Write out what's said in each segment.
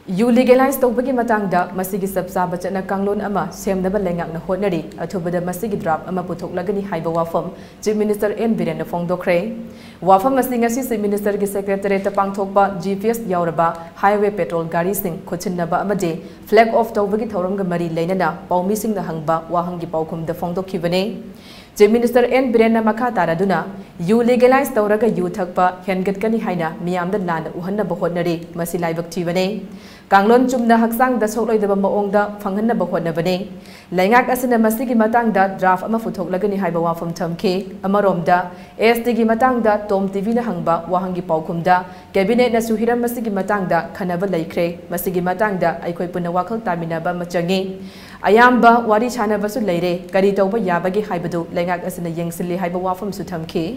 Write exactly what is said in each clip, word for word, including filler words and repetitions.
You legalized Toubagi matangda masigi sabsaba Chatna Kanglon ama semnaba lengakna hotnari athubada masigi draft ama puthoklagani haiba wafam Chief Minister N Biren fongdokre wafam masinga si Minister gi Secretary ta pangthokpa G P S yauraba highway petrol gari sing khochinaba amade flag off Toubagi thoramga mari leinana paumi singna hangba wahangi paukhum da fongdokhibane Chief Minister N Biren makha taraduna you legalized Touraga you thakpa hengatkani haina miyamda lana uhannaba hotnari masi laibak thibane Kanglon chumna haksang da sokloi da maong da phanghanna ba hotna bane laingak asina masigi matang da draft ama phutoklagani haiba wafam thamke amarom da S T gi matang da Tom T V na hangba wahangi paukhum da cabinet na suhiram masigi matang da khanaba laikre masigi matang da aikoi punna wakhal taminaba machangi ayamba wari chana basu leire kari tawba yabagi haibadu laingak asina yengsilli haiba wafam su thamke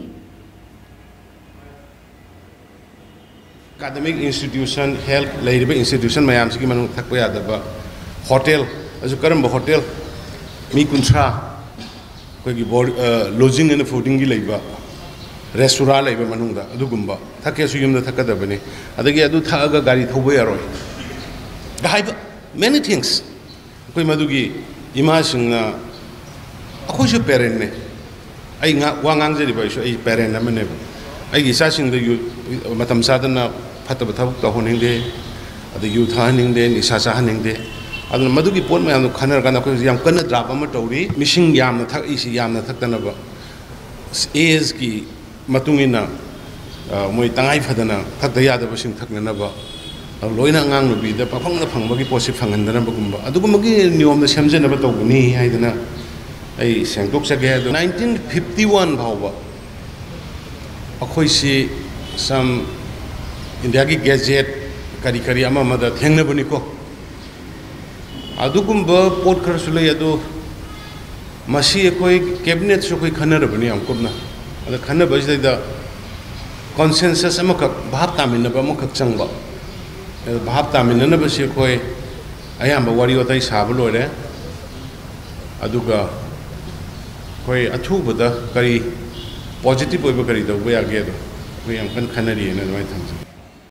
Academic institution, health, labour institution, mayam sigi manung thakpa yadaba hotel, asu karam hotel, mi kuntra, koi gi board lodging and fooding gi laiba, restaurant laiba manung da, adu gumba, thakya su yum da thakada bane, adagi adu thaga gari thoba yaroi. Gaiba many things, koi madugi ima singna, ako siya parent ne, ay nga wangang jari ba siya ay parent naman ne, ay isa sing da yu matam sa na Pata Batabuk the Honingde, the youth hunting day, Nisasa hunting day. And the Maduki Port man, Kanargana, Yam Kana Drapamatori, Missing Yam, the Tak Isi Yam, the Takanaba, Aski Matungina, Moitangai Fadana, Tatayada Washing Takanaba, Loina Ngang would be the Papang the Pangaki Posifang and the Nabagumba. Adumagi knew on the Shamsen about Ogni, I don't know. I sang books again. nineteen fifty-one, however, Akoisi some India gadget kari kari ama mada thengna bani ko adugumba port kharsule adu masi koi cabinet so koi khanar bani amkobna ada khana bajda da consensus ama ka bhab tamin ba mo khak changba bhab tamin na ba se koi ayamba wari otai sabul ore aduga koi athu bada kari positive oi ba kari da ba ya ge do koi am kan khanari na mai tham